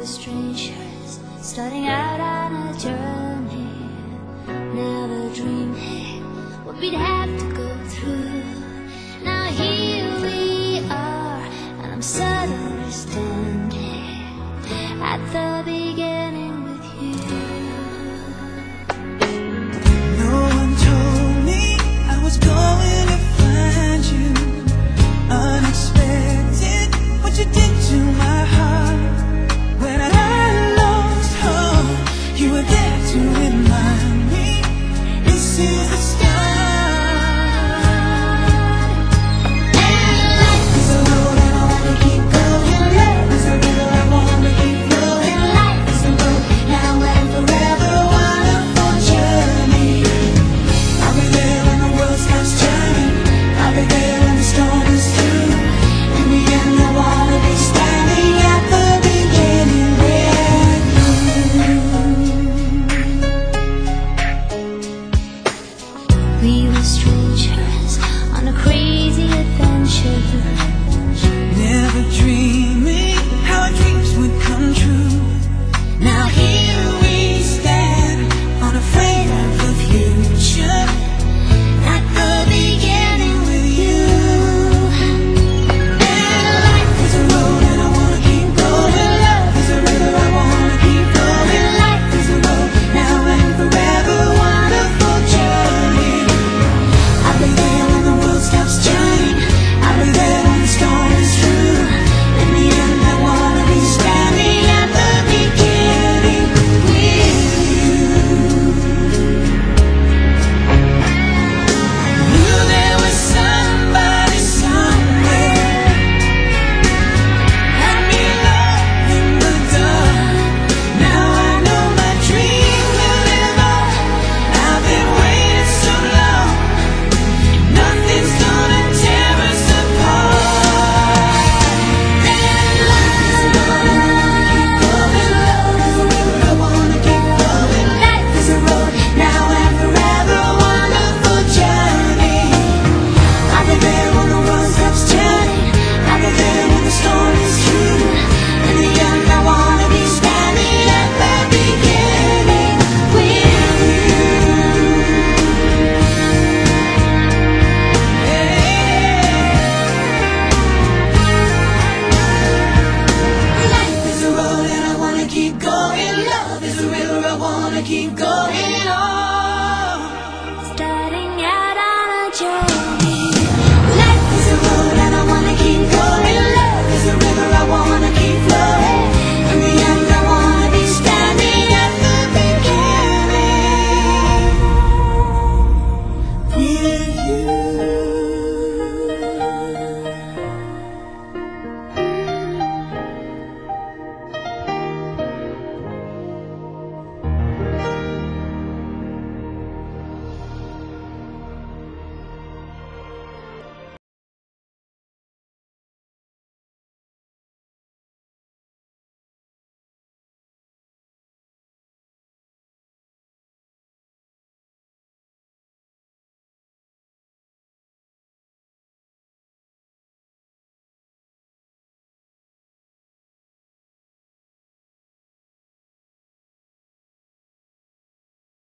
strangers, starting out on a journey, never dreaming what we'd have to go through. Now here we are, and I'm suddenly standing at the beginning with you. No one told me I was going to find you. Unexpected, what you did to my heart. When I lost hope, you were there to remind me this is the start. And life is a road and I wanna keep going. Love is a river I wanna keep flowing. Life is a road now and forever, wonderful journey. I'll be there when the world stops turning. I'll be there when the storm is through. In the end I wanna be standing at the beginning with you. We were strangers on a crazy adventure, Never dreaming how our dreams would come true. Now here we stand, unafraid of the future, at the beginning with you. And life is a road and I wanna keep going. Love is a river I wanna keep flowing. Life is a road now and forever, wonderful journey. I'll be there when the world stops turning. I'll be there when the storm is through. In the end I wanna be standing at the beginning with you. Knew there was somebody somewhere. Had me lost in the dark. Now I know my dream will live on. I've been waiting so long. Nothing's gonna tear us apart. And life is a road and I wanna keep going. Love is a river I wanna keep flowing. Life is a road now and forever, wonderful journey. I'll be there when the world stops turning. I'll be there when the storm is through. In the end I wanna be standing at the beginning with you. Life is a road and I wanna keep going. Love is a river I wanna keep going on.